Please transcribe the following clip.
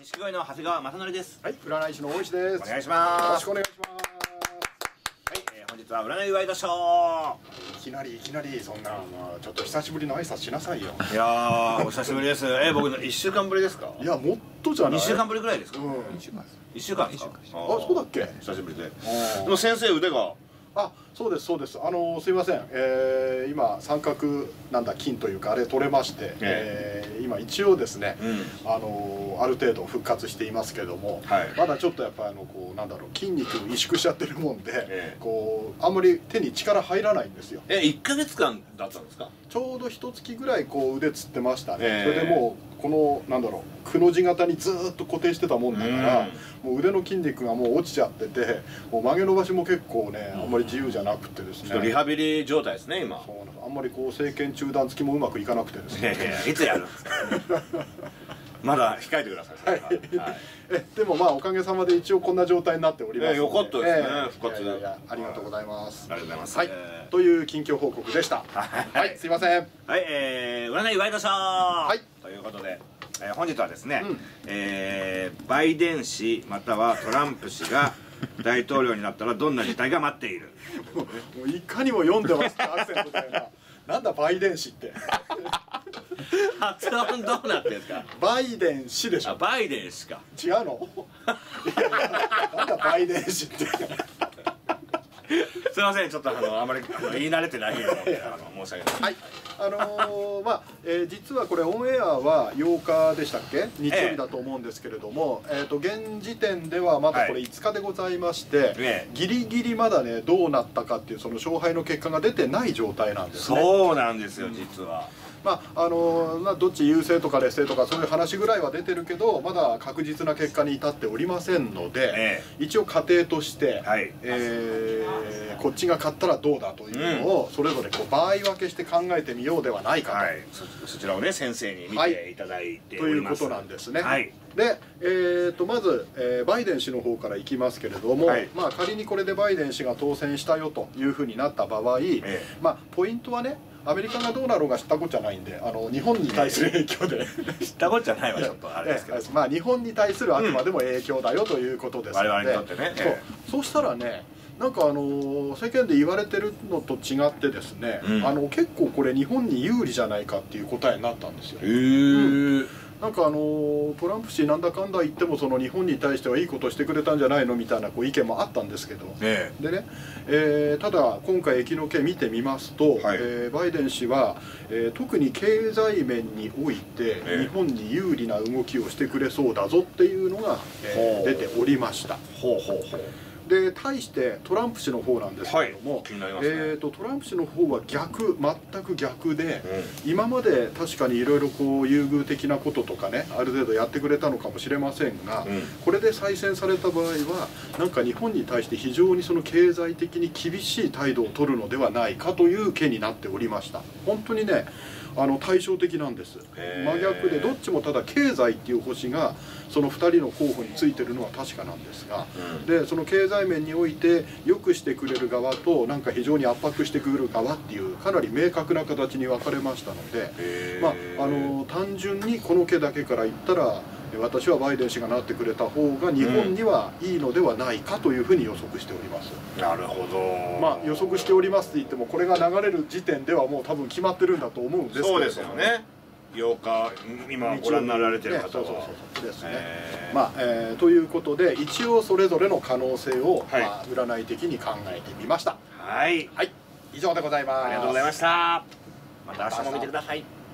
錦鯉の長谷川正則です。 はい、占い師の大石です。 お願いします。 よろしくお願いします。 はい、本日は占いワイドショー。 いきなりそんな、ちょっと久しぶりの挨拶しなさいよ。 いやー、お久しぶりです。僕の1週間ぶりですか。 いや、もっとじゃない。 2週間ぶりぐらいですか。 うん、 1週間ですか。 あ、そうだっけ。 久しぶりで。でも先生腕が。 あ、そうですそうです。すいません。今三角なんだ金というかあれ取れまして、今一応ですね、ある程度復活していますけども、まだちょっとやっぱこうなんだろう、筋肉萎縮しちゃってるもんで、こうあんまり手に力入らないんですよ。 1ヶ月間だったんですか。 ちょうど1月ぐらいこう腕つってましたね。それでもうこのなんだろう、くの字型にずーっと固定してたもんだから、もう腕の筋肉がもう落ちちゃってて、もう曲げ伸ばしも結構ね、あんまり自由じゃなくてですね。 リハビリ状態ですね今。 そうなんです。あんまりこう政権中断付きもうまくいかなくてですね。 いつやるんですか。まだ控えてください。 でもまあおかげさまで一応こんな状態になっております。 よかったですね。復活。 ありがとうございます。 ありがとうございます。 はい。という近況報告でした。はい、すいません。 はい、占いワイドショー。はい。ということで、本日はですね、バイデン氏またはトランプ氏が大統領になったらどんな事態が待っている。 もういかにも読んでますってアクセントだよな。なんだバイデン氏って。 発音どうなってんですか。 バイデン氏でしょ。 バイデン氏か。 違うの？なんだバイデン氏って。 すいません、ちょっとあまり言い慣れてないので申し訳ない。 はい、実はこれオンエアは8日でしたっけ、日曜日だと思うんですけれども、現時点ではまだこれ5日でございまして、ギリギリまだねどうなったかっていうその勝敗の結果が出てない状態なんですね。 そうなんですよ、実は。 どっち優勢とか劣勢とかそういう話ぐらいは出てるけど、まだ確実な結果に至っておりませんので、一応仮定として、こっちが勝ったらどうだというのをそれぞれこう場合分けして考えてみようではないかと、そちらをね先生に見ていただいております。 ということなんですね。で、まず、バイデン氏の方からいきますけれども、仮にこれでバイデン氏が当選したよというふうになった場合、ポイントはね、アメリカがどうなろうが知ったこっちゃないんで、日本に対する影響で知ったこっちゃないわ、ちょっとあれですけど、 日本に対するあくまでも影響だよということですので、 我々にとってね。 そうしたらね、なんか世間で言われてるのと違ってですね、結構これ日本に有利じゃないかっていう答えになったんですよ。なんかトランプ氏なんだかんだ言ってもその日本に対してはいいことしてくれたんじゃないのみたいなこう意見もあったんですけど、でね、ただ今回駅の件見てみますと、バイデン氏は、特に経済面において日本に有利な動きをしてくれそうだぞっていうのが、出ておりました。で対してトランプ氏の方なんですけれども、トランプ氏の方は全く逆で、今まで確かにいろいろこう優遇的なこととかね、ある程度やってくれたのかもしれませんが、これで再選された場合はなんか日本に対して非常にその経済的に厳しい態度を取るのではないかという件になっておりました。本当にね、対照的なんです。真逆で、どっちもただ経済っていう星がその2人の候補についてるのは確かなんですが、でその経済面において良くしてくれる側となんか非常に圧迫してくる側っていうかなり明確な形に分かれましたので、単純にこの毛だけから言ったら私はバイデン氏がなってくれた方が日本にはいいのではないかというふうに予測しております。 なるほど。 予測しておりますって言ってもこれが流れる時点ではもう多分決まってるんだと思うんですけど。 そうですよね。8日今ご覧になられてる方はそうですね。ということで一応それぞれの可能性を占い的に考えてみました。はい、以上でございます。 ありがとうございました。また明日も見てください。